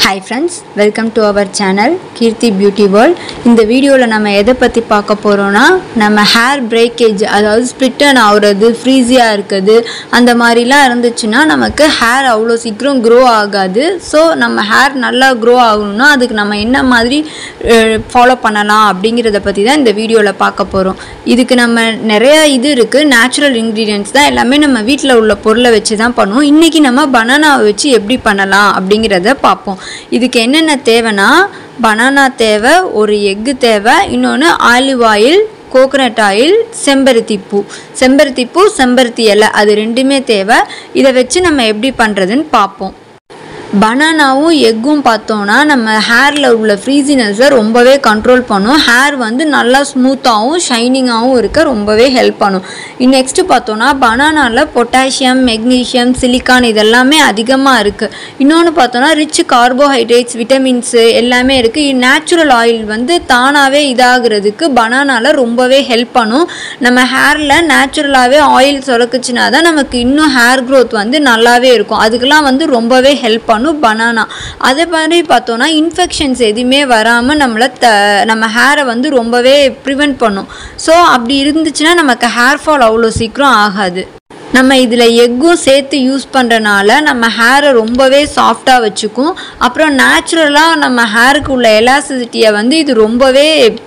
Hi friends, welcome to our channel Keerthi Beauty World. இந்த வீடியோல நம்ம எதை பத்தி பார்க்க போறோம்னா நம்ம hair breakage அதாவது split ஆகுறது ஃப்ரீஸியா இருக்குது அந்த மாதிரிலாம் இருந்துச்சுன்னா நமக்கு hair அவ்வளோ சீக்கிரம் grow ஆகாது. ஸோ நம்ம hair நல்லா grow ஆகணும்னா அதுக்கு நம்ம என்ன மாதிரி ஃபாலோ பண்ணலாம் அப்படிங்கறத பத்தி தான் இந்த வீடியோல பார்க்க போறோம். இதுக்கு நம்ம நிறைய இது இருக்கு, நேச்சுரல் இன்கிரிடியன்ட்ஸ் தான் எல்லாமே நம்ம வீட்ல உள்ள பொருளை வச்சு தான் பண்ணுவோம். இன்னைக்கு நம்ம பனானாவை வச்சு எப்படி பண்ணலாம் அப்படிங்கறத பார்ப்போம். இதுக்கு என்னென்ன தேவைனா பனானா தேவை, ஒரு எக்கு தேவை, இன்னொன்று ஆலிவ் ஆயில், கோகனட் ஆயில், செம்பருத்தி பூ, செம்பருத்தி இலை, அது ரெண்டுமே தேவை. இதை வச்சு நம்ம எப்படி பண்ணுறதுன்னு பார்ப்போம். பனானாவும் எக்கும் பார்த்தோன்னா நம்ம ஹேரில் உள்ள ஃப்ரீசினஸை ரொம்பவே கண்ட்ரோல் பண்ணும். ஹேர் வந்து நல்லா ஸ்மூத்தாகவும் ஷைனிங்காகவும் இருக்க ரொம்பவே ஹெல்ப் பண்ணும். நெக்ஸ்ட்டு பார்த்தோன்னா பனானாவில் பொட்டாசியம், மெக்னீஷியம், சிலிக்கான் இதெல்லாமே அதிகமாக இருக்குது. இன்னொன்று பார்த்தோன்னா ரிச் கார்போஹைட்ரேட்ஸ், விட்டமின்ஸு எல்லாமே இருக்குது. நேச்சுரல் ஆயில் வந்து தானாகவே இதாகிறதுக்கு பனானாவில் ரொம்பவே ஹெல்ப் பண்ணும். நம்ம ஹேரில் நேச்சுரலாகவே ஆயில் சுரக்குச்சுன்னா தான் நமக்கு இன்னும் ஹேர் க்ரோத் வந்து நல்லாவே இருக்கும். அதுக்கெல்லாம் வந்து ரொம்பவே ஹெல்ப் பண்ணும் பனானா. அதே மாதிரி பார்த்தோன்னா இன்ஃபெக்ஷன்ஸ் எதுவுமே வராமல் நம்ம ஹேரை வந்து ரொம்பவே ப்ரிவென்ட் பண்ணும். ஸோ அப்படி இருந்துச்சுன்னா நமக்கு ஹேர் ஃபால் அவ்வளோ சீக்கிரம் ஆகாது. நம்ம இதில் எக்கும் சேர்த்து யூஸ் பண்ணுறனால நம்ம ஹேரை ரொம்பவே சாஃப்டாக வச்சுக்கும். அப்புறம் நேச்சுரலாக நம்ம ஹேருக்கு உள்ள எலாஸ்டிசிட்டியை வந்து இது ரொம்பவே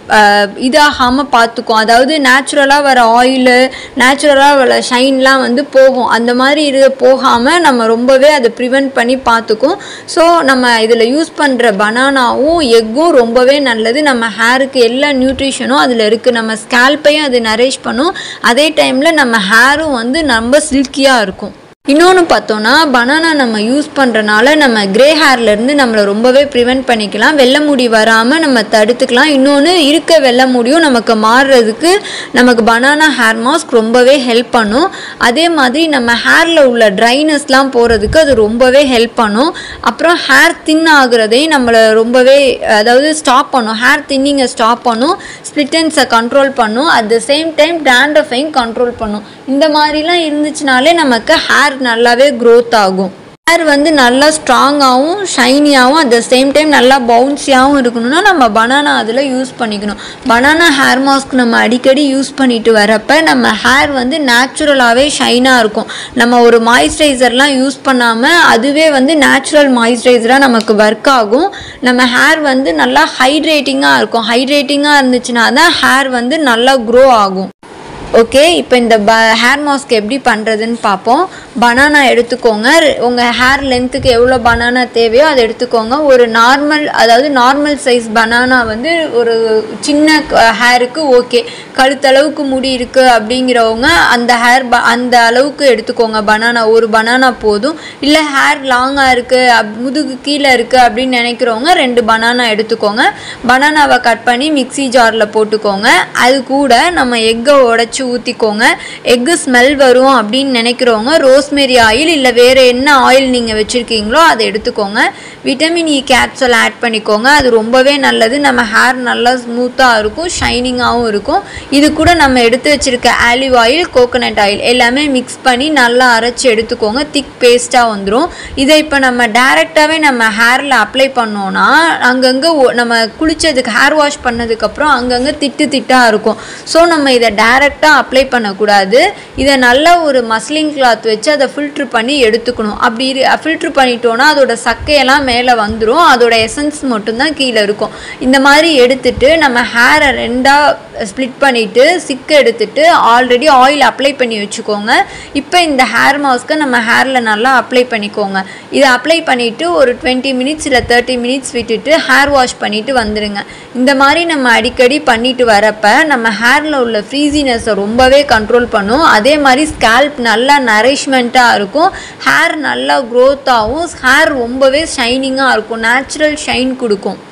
இதாகாமல் பார்த்துக்கும். அதாவது நேச்சுரலாக வர ஆயிலு, நேச்சுரலாக வர ஷைன்லாம் வந்து போகும். அந்த மாதிரி போகாமல் நம்ம ரொம்பவே அதை ப்ரிவென்ட் பண்ணி பார்த்துக்கும். ஸோ நம்ம இதில் யூஸ் பண்ணுற பனானாவும் எக்கும் ரொம்பவே நல்லது. நம்ம ஹேருக்கு எல்லா நியூட்ரிஷனும் அதில் இருக்குது. நம்ம ஸ்கேல்ப்பையும் அது நரிஷ் பண்ணும். அதே டைமில் நம்ம ஹேரும் வந்து ரொம்ப சில்கியாக இருக்கும். இன்னொன்று பார்த்தோன்னா பனானா நம்ம யூஸ் பண்ணுறனால நம்ம கிரே ஹேர்லேருந்து நம்மளை ரொம்பவே ப்ரிவென்ட் பண்ணிக்கலாம். வெள்ளை முடி வராமல் நம்ம தடுத்துக்கலாம். இன்னொன்று இருக்க வெள்ளை முடியும் நமக்கு மாறுறதுக்கு நமக்கு பனானா ஹேர் மாஸ்க் ரொம்பவே ஹெல்ப் பண்ணும். அதே மாதிரி நம்ம ஹேரில் உள்ள ட்ரைனஸ்லாம் போகிறதுக்கு அது ரொம்பவே ஹெல்ப் பண்ணும். அப்புறம் ஹேர் தின் ஆகுறதையும் நம்மளை ரொம்பவே அதாவது ஸ்டாப் பண்ணும். ஹேர் தின்னிங்கை ஸ்டாப் பண்ணும், ஸ்ப்ளிட்டன்ஸை கண்ட்ரோல் பண்ணும். அட் த சேம் டைம் டேண்ட்ரஃபையும் கண்ட்ரோல் பண்ணும். இந்த மாதிரிலாம் இருந்துச்சுனாலே நமக்கு ஹேர் நல்லாவே க்ரோத் ஆகும். ஹேர் வந்து நல்லா ஸ்ட்ராங்காகவும் ஷைனியாகவும் அட் த சேம் டைம் நல்லா பவுன்ஸியாகவும் இருக்கணும்னா நம்ம பனானா அதில் யூஸ் பண்ணிக்கணும். பனானா ஹேர் மாஸ்க் நம்ம அடிக்கடி யூஸ் பண்ணிட்டு வரப்போ நம்ம ஹேர் வந்து நேச்சுரலாகவே ஷைனாக இருக்கும். நம்ம ஒரு மாய்ஸ்சரைசர்லாம் யூஸ் பண்ணாமல் அதுவே வந்து நேச்சுரல் மாய்ஸ்சரைசராக நமக்கு ஒர்க் ஆகும். நம்ம ஹேர் வந்து நல்லா ஹைட்ரேட்டிங்காக இருக்கும். ஹைட்ரேட்டிங்காக இருந்துச்சுன்னா தான் ஹேர் வந்து நல்லா க்ரோ ஆகும். ஓகே, இப்போ இந்த ஹேர் மாஸ்க் எப்படி பண்ணுறதுன்னு பார்ப்போம். பனானா எடுத்துக்கோங்க. உங்கள் ஹேர் லென்த்துக்கு எவ்வளோ பனானா தேவையோ அதை எடுத்துக்கோங்க. ஒரு நார்மல் சைஸ் பனானா வந்து ஒரு சின்ன ஹேருக்கு ஓகே. கழுத்தளவுக்கு முடி இருக்குது அப்படிங்கிறவங்க அந்த அளவுக்கு எடுத்துக்கோங்க பனானா. ஒரு பனானா போதும். இல்லை ஹேர் லாங்காக இருக்குது, முதுகு கீழே இருக்குது அப்படின்னு நினைக்கிறவங்க 2 பனானா எடுத்துக்கோங்க. பனானாவை கட் பண்ணி மிக்ஸி ஜாரில் போட்டுக்கோங்க. அது கூட நம்ம எக்கை உடைச்சி ஊற்றிக்கோங்க. எக்கு ஸ்மெல் வரும் அப்படின்னு நினைக்கிறவங்க ரோஸ்மெரி ஆயில் இல்லை வேறு என்ன ஆயில் நீங்கள் வச்சுருக்கீங்களோ அதை எடுத்துக்கோங்க. விட்டமின் இ கேப்சூல் ஆட் பண்ணிக்கோங்க. அது ரொம்பவே நல்லது. நம்ம ஹேர் நல்லா ஸ்மூத்தாக இருக்கும், ஷைனிங்காகவும் இருக்கும். இது கூட நம்ம எடுத்து வச்சுருக்க ஆலிவ் ஆயில், கோகனட் ஆயில் எல்லாமே மிக்ஸ் பண்ணி நல்லா அரைச்சி எடுத்துக்கோங்க. திக் பேஸ்ட்டாக வந்துடும். இதை இப்போ நம்ம டைரெக்டாகவே நம்ம ஹேரில் அப்ளை பண்ணோன்னா அங்கங்கே நம்ம குளித்ததுக்கு ஹேர் வாஷ் பண்ணதுக்கப்புறம் அங்கங்கே திட்டாக இருக்கும். ஸோ நம்ம இதை டைரெக்டாக அப்ளை பண்ணக்கூடாது. இதை நல்லா ஒரு மஸ்லின் கிளாத் வச்சு அதை ஃபில்ட்ரு பண்ணி எடுத்துக்கணும். அப்படி ஃபில்ட்ரு பண்ணிட்டோன்னா அதோட சக்கையெல்லாம் மேலே வந்துடும். அதோட எசன்ஸ் மட்டும்தான் கீழே இருக்கும். இந்த மாதிரி எடுத்துட்டு நம்ம ஹேரை 2ஆக ஸ்ப்ளிட் பண்ணிவிட்டு சிக்கை எடுத்துட்டு ஆல்ரெடி ஆயில் அப்ளை பண்ணி வச்சுக்கோங்க. இப்போ இந்த ஹேர் மாஸ்க்கை நம்ம ஹேரில் நல்லா அப்ளை பண்ணிக்கோங்க. இதை அப்ளை பண்ணிவிட்டு ஒரு 20 மினிட்ஸ் இல்லை 30 மினிட்ஸ் விட்டுட்டு ஹேர் வாஷ் பண்ணிவிட்டு வந்துடுங்க. இந்த மாதிரி நம்ம அடிக்கடி பண்ணிட்டு வரப்போ நம்ம ஹேரில் உள்ள ஃப்ரீசினஸை ரொம்பவே கண்ட்ரோல் பண்ணும். அதே மாதிரி ஸ்கேல்ப் நல்லா நரிஷ்மெண்ட்டாக இருக்கும். ஹேர் நல்லா க்ரோத் ஆகும். ஹேர் ரொம்பவே ஷைனிங்காக இருக்கும். நேச்சுரல் ஷைன் கொடுக்கும்.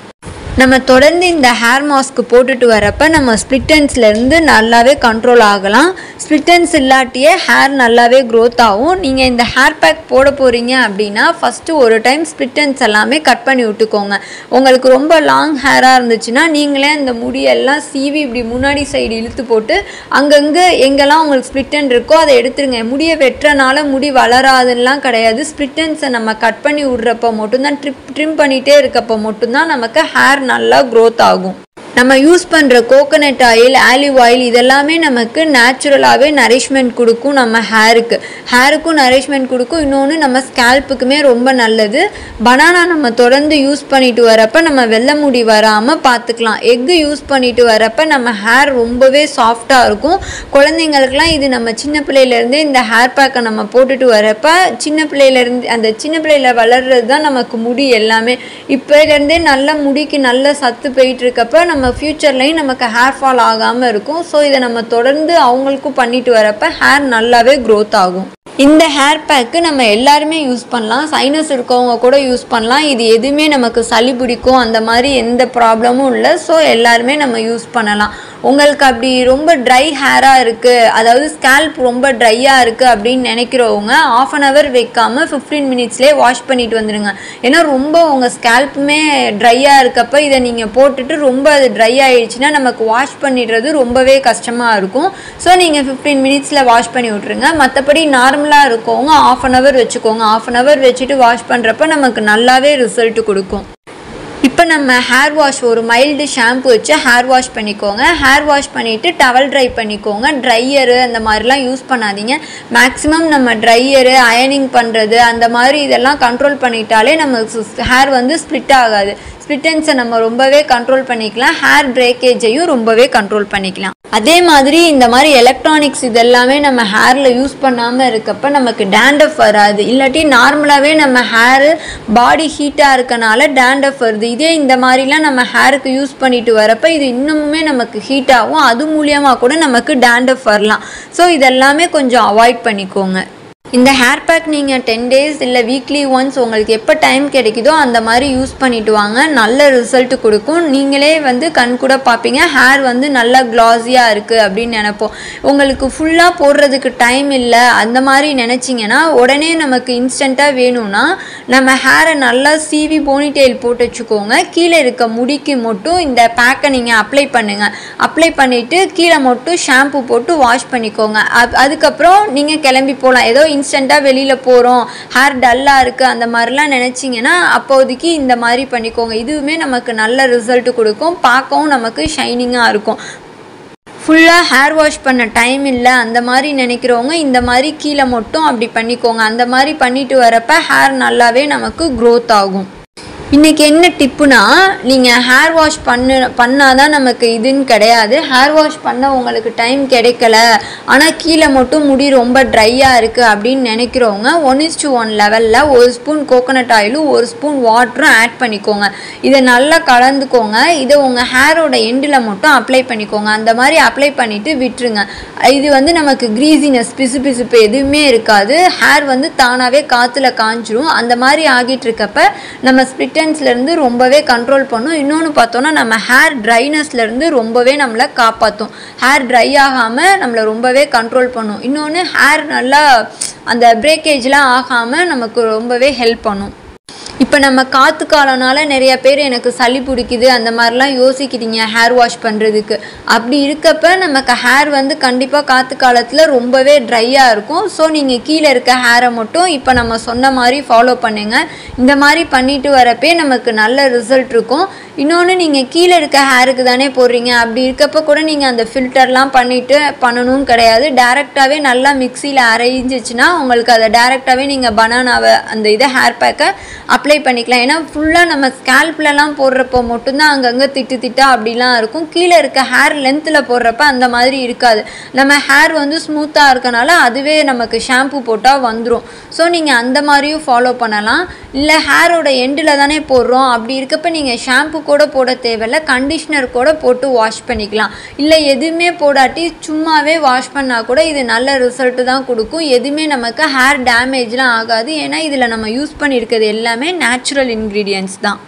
நம்ம தொடர்ந்து இந்த ஹேர் மாஸ்க் போட்டுட்டு வரப்போ நம்ம ஸ்ப்ளிட் எண்ட்ஸ்லேருந்து நல்லாவே கண்ட்ரோல் ஆகலாம். ஸ்ப்ளிட் எண்ட்ஸ் இல்லாட்டியே ஹேர் நல்லாவே க்ரோத் ஆகும். நீங்கள் இந்த ஹேர் பேக் போட போகிறீங்க அப்படின்னா ஃபஸ்ட்டு ஒரு டைம் ஸ்ப்ளிட் எண்ட்ஸ் எல்லாமே கட் பண்ணி விட்டுக்கோங்க. உங்களுக்கு ரொம்ப லாங் ஹேராக இருந்துச்சுன்னா நீங்களே அந்த முடியெல்லாம் சீவி இப்படி முன்னாடி சைடு இழுத்து போட்டு அங்கங்கே எங்கெல்லாம் உங்களுக்கு ஸ்ப்ளிட் எண்ட் இருக்கோ அதை எடுத்துருங்க. முடியை வெட்டுறனால முடி வளராதுலாம் கிடையாது. ஸ்ப்ளிட் எண்ட்ஸை நம்ம கட் பண்ணி விட்றப்போ மட்டும்தான் ட்ரிம் பண்ணிகிட்டே இருக்கப்போ மட்டும்தான் நமக்கு ஹேர் நல்லா க்ரோத் ஆகும். நம்ம யூஸ் பண்ணுற கோகோனட் ஆயில், ஆலிவ் ஆயில் இதெல்லாமே நமக்கு நேச்சுரலாகவே நரிஷ்மெண்ட் கொடுக்கும். நம்ம ஹேருக்கும் நரிஷ்மெண்ட் கொடுக்கும். இன்னொன்று நம்ம ஸ்கேல்ப்புக்குமே ரொம்ப நல்லது. பனானா நம்ம தொடர்ந்து யூஸ் பண்ணிட்டு வரப்போ நம்ம வெள்ளை முடி வராமல் பார்த்துக்கலாம். எக்கு யூஸ் பண்ணிட்டு வரப்போ நம்ம ஹேர் ரொம்பவே சாஃப்டாக இருக்கும். குழந்தைங்களுக்குலாம் இது நம்ம சின்ன பிள்ளையிலேருந்தே இந்த ஹேர் பேக்கை நம்ம போட்டுட்டு வரப்போ சின்ன பிள்ளையில வளர்றது தான் நமக்கு முடி எல்லாமே. இப்போலேருந்தே நல்ல முடிக்கு நல்ல சத்து போயிட்டு இருக்கப்போ நம்ம ஃபியூச்சர்லையும் நமக்கு ஹேர் ஃபால் ஆகாமல் இருக்கும். ஸோ இதை நம்ம தொடர்ந்து அவங்களுக்கும் பண்ணிட்டு வரப்போ ஹேர் நல்லாவே க்ரோத் ஆகும். இந்த ஹேர் பேக்கு நம்ம எல்லாருமே யூஸ் பண்ணலாம். சைனஸ் இருக்கவங்க கூட யூஸ் பண்ணலாம். இது எதுவுமே நமக்கு சளி பிடிக்கும் அந்த மாதிரி எந்த ப்ராப்ளமும் இல்லை. ஸோ எல்லாருமே நம்ம யூஸ் பண்ணலாம். உங்களுக்கு அப்படி ரொம்ப ட்ரை ஹேராக இருக்குது, அதாவது ஸ்கேல்ப் ரொம்ப ட்ரையாக இருக்குது அப்படின்னு நினைக்கிறவங்க 1/2 hour வைக்காமல் 15 minutesலேயே வாஷ் பண்ணிட்டு வந்துடுங்க. ஏன்னா ரொம்ப உங்கள் ஸ்கேல்ப்புமே ட்ரையாக இருக்கப்போ இதை நீங்கள் போட்டுட்டு ரொம்ப அது ட்ரை ஆகிடுச்சுன்னா நமக்கு வாஷ் பண்ணிடுறது ரொம்பவே கஷ்டமாக இருக்கும். ஸோ நீங்கள் 15 minutesல வாஷ் பண்ணி விட்ருங்க. மற்றபடி நார்மலாக இருக்கவங்க 1/2 hour வச்சுக்கோங்க. 1/2 hour வச்சுட்டு வாஷ் பண்ணுறப்ப நமக்கு நல்லாவே ரிசல்ட் கொடுக்கும். இப்போ நம்ம ஹேர் வாஷ் ஒரு மைல்டு ஷாம்பு வச்சு ஹேர் வாஷ் பண்ணிக்கோங்க. ஹேர் வாஷ் பண்ணிவிட்டு டவல் ட்ரை பண்ணிக்கோங்க. ட்ரையரு அந்த மாதிரிலாம் யூஸ் பண்ணாதீங்க. மேக்ஸிமம் நம்ம ட்ரையரு, அயனிங் பண்ணுறது அந்த மாதிரி இதெல்லாம் கண்ட்ரோல் பண்ணிட்டாலே நம்ம ஹேர் வந்து ஸ்ப்ளிட் ஆகாது. ஸ்ப்ளிட் எண்ட்ஸை நம்ம ரொம்பவே கண்ட்ரோல் பண்ணிக்கலாம். ஹேர் பிரேக்கேஜையும் ரொம்பவே கண்ட்ரோல் பண்ணிக்கலாம். அதே மாதிரி இந்த மாதிரி எலக்ட்ரானிக்ஸ் இதெல்லாமே நம்ம ஹேரில் யூஸ் பண்ணாமல் இருக்கப்போ நமக்கு டேண்டஃப் வராது. இல்லாட்டி நார்மலாகவே நம்ம ஹேரு பாடி ஹீட்டாக இருக்கனால டேண்டஃப் வருது. இதே இந்த மாதிரிலாம் நம்ம ஹேருக்கு யூஸ் பண்ணிட்டு வரப்போ இது இன்னுமே நமக்கு ஹீட் ஆகும். அது மூலியமாக கூட நமக்கு டேண்டஃப் வரலாம். ஸோ இதெல்லாமே கொஞ்சம் அவாய்ட் பண்ணிக்கோங்க. இந்த ஹேர் பேக் நீங்கள் 10 days இல்லை வீக்லி ஒன்ஸ் உங்களுக்கு எப்போ டைம் கிடைக்குதோ அந்த மாதிரி யூஸ் பண்ணிட்டு வாங்க. நல்ல ரிசல்ட் கொடுக்கும். நீங்களே வந்து கண் கூட பார்ப்பீங்க ஹேர் வந்து நல்லா க்ளாஸியாக இருக்குது அப்படின்னு நினைப்போம். உங்களுக்கு ஃபுல்லாக போடுறதுக்கு டைம் இல்லை அந்த மாதிரி நினச்சிங்கன்னா உடனே நமக்கு இன்ஸ்டண்ட்டாக வேணும்னா நம்ம ஹேரை நல்லா சீவி போனிடெயில் போட்டு வச்சுக்கோங்க. கீழே இருக்க முடிக்கு மட்டும் இந்த பேக்கை நீங்கள் அப்ளை பண்ணுங்கள். அப்ளை பண்ணிவிட்டு கீழே மட்டும் ஷாம்பு போட்டு வாஷ் பண்ணிக்கோங்க. அதுக்கப்புறம் நீங்கள் கிளம்பி போகலாம். ஏதோ இன்ஸ்டண்ட்டாக வெளியில் போகிறோம், ஹேர் டல்லாக இருக்குது அந்த மாதிரிலாம் நினச்சிங்கன்னா அப்போதைக்கு இந்த மாதிரி பண்ணிக்கோங்க. இதுவுமே நமக்கு நல்ல ரிசல்ட் கொடுக்கும். பார்க்கவும் நமக்கு ஷைனிங்காக இருக்கும். ஃபுல்லாக ஹேர் வாஷ் பண்ண டைம் இல்லை அந்த மாதிரி நினைக்கிறவங்க இந்த மாதிரி கீழே மட்டும் அப்படி பண்ணிக்கோங்க. அந்த மாதிரி பண்ணிட்டு வரப்போ ஹேர் நல்லாவே நமக்கு க்ரோத் ஆகும். இன்றைக்கி என்ன டிப்புனா, நீங்கள் ஹேர் வாஷ் பண்ணாதான் நமக்கு இதுன்னு கிடையாது. ஹேர் வாஷ் பண்ண உங்களுக்கு டைம் கிடைக்கல, ஆனால் கீழே மட்டும் முடி ரொம்ப ட்ரையாக இருக்குது அப்படின்னு நினைக்கிறவங்க 1:1 லெவலில் 1 ஸ்பூன் கோகோனட் ஆயிலும் 1 ஸ்பூன் வாட்டரும் ஆட் பண்ணிக்கோங்க. இதை நல்லா கலந்துக்கோங்க. இதை உங்கள் ஹேரோட எண்டில் மட்டும் அப்ளை பண்ணிக்கோங்க. அந்த மாதிரி அப்ளை பண்ணிவிட்டு விட்டுருங்க. இது வந்து நமக்கு க்ரீஸினஸ், பிசுபிசுப்பு எதுவுமே இருக்காது. ஹேர் வந்து தானாகவே காற்றுல காஞ்சிரும். அந்த மாதிரி ஆகிட்டு இருக்கப்ப நம்ம ஸ்ப்ளிட் எண்ட்ஸ்லேருந்து ரொம்பவே கண்ட்ரோல் பண்ணும். இன்னொன்று பார்த்தோன்னா நம்ம ஹேர் ட்ரைனஸ்லேருந்து ரொம்பவே நம்மளை காப்பாற்றும். ஹேர் ட்ரை ஆகாமல் நம்மளை ரொம்பவே கண்ட்ரோல் பண்ணும். இன்னொன்று ஹேர் நல்லா அந்த பிரேக்கேஜ்லாம் ஆகாமல் நமக்கு ரொம்பவே ஹெல்ப் பண்ணும். இப்போ நம்ம காற்று காலனால நிறைய பேர் எனக்கு சளி பிடிக்குது அந்த மாதிரிலாம் யோசிக்கிறீங்க ஹேர் வாஷ் பண்ணுறதுக்கு. அப்படி இருக்கப்ப நமக்கு ஹேர் வந்து கண்டிப்பாக காற்று காலத்தில் ரொம்பவே ட்ரையாக இருக்கும். ஸோ நீங்கள் கீழே இருக்க ஹேரை மட்டும் இப்போ நம்ம சொன்ன மாதிரி ஃபாலோ பண்ணுங்கள். இந்த மாதிரி பண்ணிட்டு வரப்பே நமக்கு நல்ல ரிசல்ட் இருக்கும். இன்னொன்று நீங்கள் கீழே இருக்க ஹேருக்கு தானே போடுறீங்க. அப்படி இருக்கப்போ கூட நீங்கள் அந்த ஃபில்டர்லாம் பண்ணணும் கிடையாது. டேரெக்டாகவே நல்லா மிக்சியில் அரைஞ்சிச்சுன்னா உங்களுக்கு அதை டேரெக்டாகவே நீங்கள் பனானாவை அந்த இதை ஹேர் பேக்கை அப்ளை பண்ணிக்கலாம். ஏன்னா ஃபுல்லாக நம்ம ஸ்கேல்ப்லலாம் போடுறப்போ மட்டும்தான் அங்கங்கே திட்டா அப்படிலாம் இருக்கும். கீழே இருக்க ஹேர் லென்த்தில் போடுறப்ப அந்த மாதிரி இருக்காது. நம்ம ஹேர் வந்து ஸ்மூத்தாக இருக்கனால அதுவே நமக்கு ஷாம்பு போட்டால் வந்துடும். ஸோ நீங்கள் அந்த மாதிரியும் ஃபாலோ பண்ணலாம். இல்லை ஹேரோட எண்டில் தானே போடுறோம் அப்படி இருக்கப்ப நீங்கள் ஷாம்பு கூட போட தேவையில்லை, கண்டிஷ்னர் கூட போட்டு வாஷ் பண்ணிக்கலாம். இல்லை எதுவுமே போடாட்டி சும்மாவே வாஷ் பண்ணால் கூட இது நல்ல ரிசல்ட்டு தான் கொடுக்கும். எதுவுமே நமக்கு ஹேர் டேமேஜ்லாம் ஆகாது. ஏன்னா இதில் நம்ம யூஸ் பண்ணியிருக்கிறது எல்லாமே நேச்சுரல் இன்க்ரீடியன்ட்ஸ் தான்.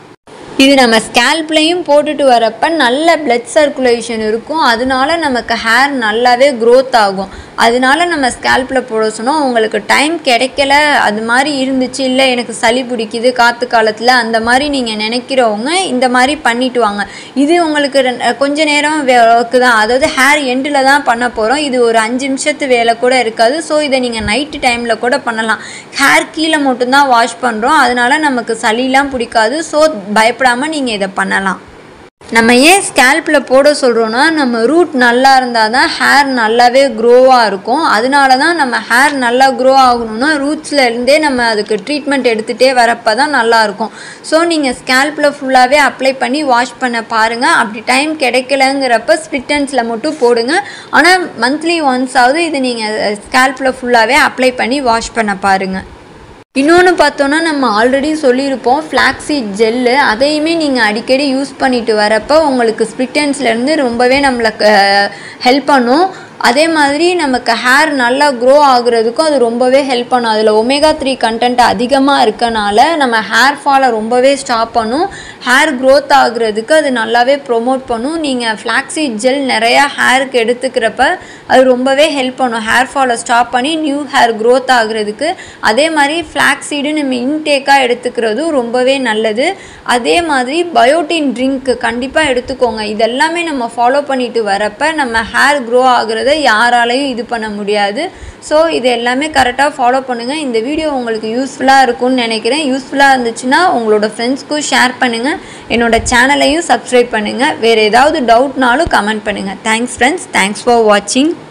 இது நம்ம ஸ்கேல்ப்லையும் போட்டுட்டு வரப்போ நல்ல பிளட் சர்க்குலேஷன் இருக்கும், அதனால நமக்கு ஹேர் நல்லாவே க்ரோத் ஆகும். அதனால நம்ம ஸ்கேல்பில் போட சொன்னோம். உங்களுக்கு டைம் கிடைக்கல அது மாதிரி இருந்துச்சு, இல்லை எனக்கு சளி பிடிக்குது காற்று காலத்தில், அந்த மாதிரி நீங்கள் நினைக்கிறவங்க இந்த மாதிரி பண்ணிட்டு வாங்க. இது உங்களுக்கு கொஞ்ச நேரம் ஒர்க்கு தான், அதாவது ஹேர் எண்டில் தான் பண்ண போகிறோம். இது ஒரு 5 நிமிஷத்து வேலை கூட இருக்காது. ஸோ இதை நீங்கள் நைட்டு டைமில் கூட பண்ணலாம். ஹேர் கீழே மட்டும்தான் வாஷ் பண்ணுறோம், அதனால நமக்கு சளிலாம் பிடிக்காது. ஸோ பயப்படாமல் நீங்கள் இதை பண்ணலாம். நம்ம ஏன் ஸ்கேல்பில் போட சொல்கிறோன்னா, நம்ம ரூட் நல்லா இருந்தால் தான் ஹேர் நல்லாவே க்ரோவாக இருக்கும். அதனால தான் நம்ம ஹேர் நல்லா க்ரோ ஆகணும்னா ரூட்ஸில் இருந்தே நம்ம அதுக்கு ட்ரீட்மெண்ட் எடுத்துகிட்டே வரப்போ தான் நல்லாயிருக்கும். ஸோ நீங்கள் ஸ்கேல்பில் ஃபுல்லாகவே அப்ளை பண்ணி வாஷ் பண்ண பாருங்கள். அப்படி டைம் கிடைக்கலங்கிறப்ப ஸ்பிட் எண்ட்ஸில் மட்டும் போடுங்க. ஆனால் மந்த்லி ஒன்ஸாவது இது நீங்கள் ஸ்கேல்பில் ஃபுல்லாகவே அப்ளை பண்ணி வாஷ் பண்ண பாருங்கள். இன்னொன்று பார்த்தோன்னா, நம்ம ஆல்ரெடி சொல்லியிருப்போம் ஃப்ளாக்ஸீட் ஜெல்லு, அதையுமே நீங்கள் அடிக்கடி யூஸ் பண்ணிட்டு வரப்போ உங்களுக்கு ஸ்பிட் எண்ட்ஸ்லேருந்து ரொம்பவே நம்மளுக்கு ஹெல்ப் பண்ணும். அதே மாதிரி நமக்கு ஹேர் நல்லா க்ரோ ஆகுறதுக்கும் அது ரொம்பவே ஹெல்ப் பண்ணும். அதில் ஒமேகா 3 கண்டென்ட் அதிகமாக இருக்கனால நம்ம ஹேர் ஃபாலை ரொம்பவே ஸ்டாப் பண்ணும். ஹேர் க்ரோத் ஆகுறதுக்கு அது நல்லாவே ப்ரொமோட் பண்ணும். நீங்கள் ஃப்ளாக்ஸீட் ஜெல் நிறையா ஹேருக்கு எடுத்துக்கிறப்ப அது ரொம்பவே ஹெல்ப் பண்ணும் ஹேர் ஃபாலை ஸ்டாப் பண்ணி நியூ ஹேர் க்ரோத் ஆகுறதுக்கு. அதே மாதிரி ஃப்ளாக்ஸீடு நம்ம இன்டேக்காக எடுத்துக்கிறதும் ரொம்பவே நல்லது. அதே மாதிரி பயோட்டின் ட்ரிங்க் கண்டிப்பாக எடுத்துக்கோங்க. இதெல்லாமே நம்ம ஃபாலோ பண்ணிட்டு வரப்போ நம்ம ஹேர் க்ரோ ஆகுறத யாராலையும் இது பண்ண முடியாது. ஸோ இது எல்லாமே கரெக்டாக ஃபாலோ பண்ணுங்கள். இந்த வீடியோ உங்களுக்கு யூஸ்ஃபுல்லாக இருக்கும்னு நினைக்கிறேன். யூஸ்ஃபுல்லாக இருந்துச்சுன்னா உங்களோட ஃப்ரெண்ட்ஸ்க்கும் ஷேர் பண்ணுங்கள். என்னோடய சேனலையும் சப்ஸ்கிரைப் பண்ணுங்கள். வேறு ஏதாவது டவுட்னாலும் கமெண்ட் பண்ணுங்கள். தேங்க்ஸ் ஃப்ரெண்ட்ஸ், தேங்க்ஸ் ஃபார் வாட்சிங்.